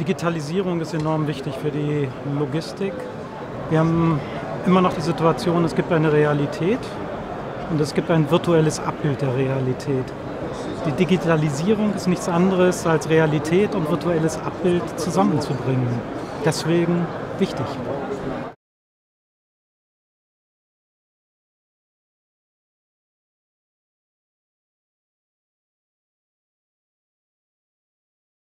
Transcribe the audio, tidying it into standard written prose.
Digitalisierung ist enorm wichtig für die Logistik. Wir haben immer noch die Situation, es gibt eine Realität und es gibt ein virtuelles Abbild der Realität. Die Digitalisierung ist nichts anderes als Realität und virtuelles Abbild zusammenzubringen. Deswegen wichtig.